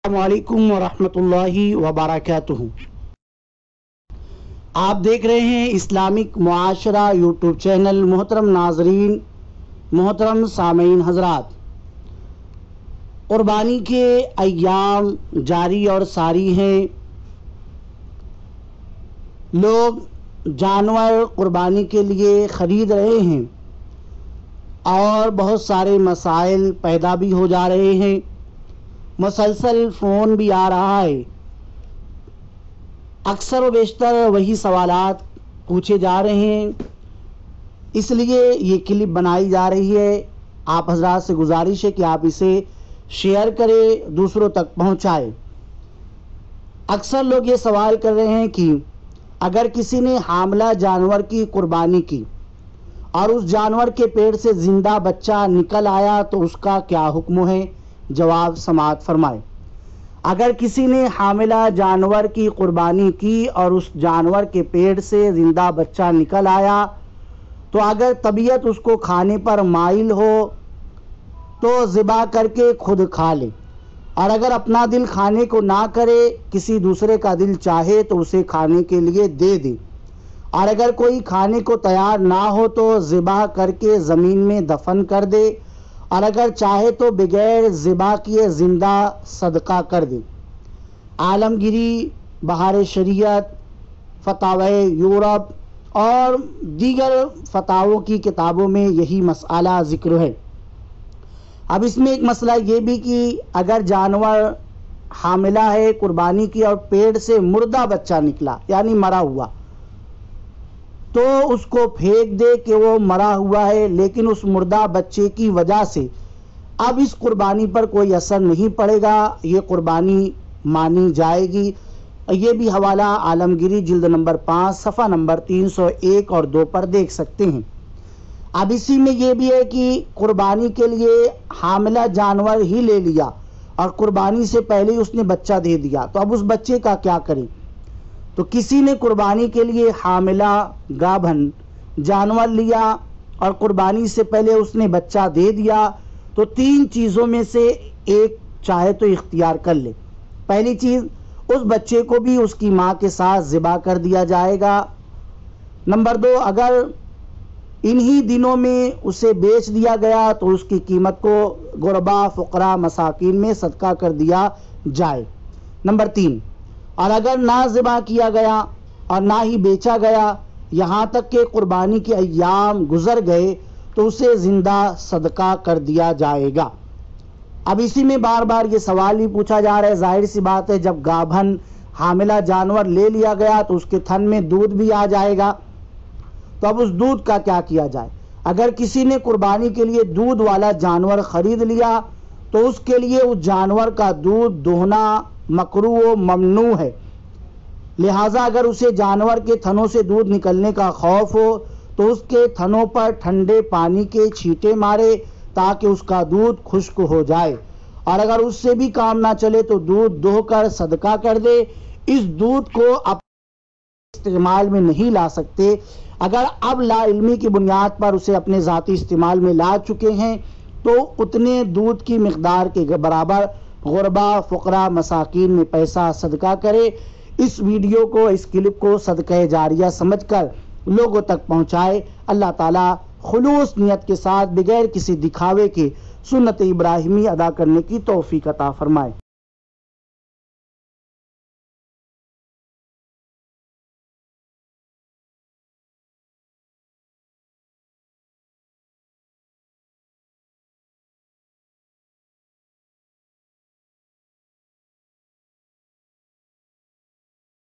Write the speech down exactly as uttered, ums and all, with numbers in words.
अस्सलामु अलैकुम वरहमतुल्लाहि वबरकातुहू। आप देख रहे हैं इस्लामिक मुआशरा यूट्यूब चैनल। मोहतरम नाजरीन, मोहतरम सामीन हजरात, कुर्बानी के अय्याम जारी और सारी हैं। लोग जानवर कुर्बानी के लिए ख़रीद रहे हैं और बहुत सारे मसाइल पैदा भी हो जा रहे हैं। मुसलसल फ़ोन भी आ रहा है। अक्सर व बेशतर वही सवालात पूछे जा रहे हैं, इसलिए ये क्लिप बनाई जा रही है। आप हजरात से गुजारिश है कि आप इसे शेयर करें, दूसरों तक पहुंचाएं। अक्सर लोग ये सवाल कर रहे हैं कि अगर किसी ने हामला जानवर की कुर्बानी की और उस जानवर के पेट से ज़िंदा बच्चा निकल आया तो उसका क्या हुक्म है? जवाब समाअत फरमाए। अगर किसी ने हामिला जानवर की कुर्बानी की और उस जानवर के पेट से ज़िंदा बच्चा निकल आया तो अगर तबीयत उसको खाने पर माइल हो तो ज़िबा करके खुद खा ले, और अगर अपना दिल खाने को ना करे, किसी दूसरे का दिल चाहे तो उसे खाने के लिए दे दे, और अगर कोई खाने को तैयार ना हो तो ज़िबा करके ज़मीन में दफन कर दे, और अगर चाहे तो बगैर ज़िबा किए ज़िंदा सदका कर दे। आलमगिरी, बहार शरीयत, फतावे यूरोप और दीगर फतावों की किताबों में यही मसला ज़िक्र है। अब इसमें एक मसला ये भी कि अगर जानवर हामिला है, कुर्बानी की, और पेट से मुर्दा बच्चा निकला यानी मरा हुआ, तो उसको फेंक दे कि वो मरा हुआ है, लेकिन उस मुर्दा बच्चे की वजह से अब इस कुर्बानी पर कोई असर नहीं पड़ेगा, ये कुर्बानी मानी जाएगी। ये भी हवाला आलमगिरी जिल्द नंबर पाँच सफ़ा नंबर तीन सौ एक और दो पर देख सकते हैं। अब इसी में ये भी है कि कुर्बानी के लिए हामिला जानवर ही ले लिया और कुर्बानी से पहले ही उसने बच्चा दे दिया, तो अब उस बच्चे का क्या करें? तो किसी ने कुर्बानी के लिए हामिला गाभन जानवर लिया और कुर्बानी से पहले उसने बच्चा दे दिया, तो तीन चीज़ों में से एक चाहे तो इख्तियार कर ले। पहली चीज़, उस बच्चे को भी उसकी माँ के साथ ज़िबा कर दिया जाएगा। नंबर दो, अगर इन्हीं दिनों में उसे बेच दिया गया तो उसकी कीमत को गुरबा, फ़ुक़रा, मसाकीन में सदका कर दिया जाए। नंबर तीन, और अगर ना ज़िबा किया गया और ना ही बेचा गया, यहाँ तक कि कुर्बानी के अय्याम गुज़र गए, तो उसे ज़िंदा सदका कर दिया जाएगा। अब इसी में बार बार ये सवाल भी पूछा जा रहा है, जाहिर सी बात है, जब गाभन हामिला जानवर ले लिया गया तो उसके थन में दूध भी आ जाएगा, तो अब उस दूध का क्या किया जाए? अगर किसी ने कुर्बानी के लिए दूध वाला जानवर ख़रीद लिया तो उसके लिए उस जानवर का दूध दोहना मकरूह व ममनू है। लिहाजा अगर उसे जानवर के थनों से दूध निकलने का खौफ हो तो उसके थनों पर ठंडे पानी के छींटे मारे ताकि उसका दूध खुश्क हो जाए, और अगर उससे भी काम ना चले तो दूध दोहकर सदका कर दे। इस दूध को आप इस्तेमाल में नहीं ला सकते। अगर अब ला इल्मी की बुनियाद पर उसे अपने ज़ाती इस्तेमाल में ला चुके हैं तो उतने दूध की मिक़दार के बराबर गुरबा, फ़ुक़रा, मसाकीन में पैसा सदका करे। इस वीडियो को, इस क्लिप को सदक़े जारिया समझकर लोगों तक पहुँचाए। अल्लाह ताला खुलूस नियत के साथ बगैर किसी दिखावे के सुन्नत इब्राहिमी अदा करने की तौफ़ीक़ अता फ़रमाए।